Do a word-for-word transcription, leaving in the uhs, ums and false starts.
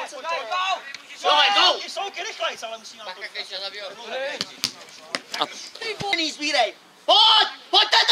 go! Je souky rychlejc, ale musí nám to. A... Pojď! Pojďte